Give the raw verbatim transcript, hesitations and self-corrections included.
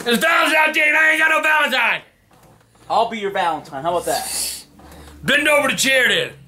It's Valentine's Day and I ain't got no Valentine. I'll be your Valentine. How about that? Bend over the chair then.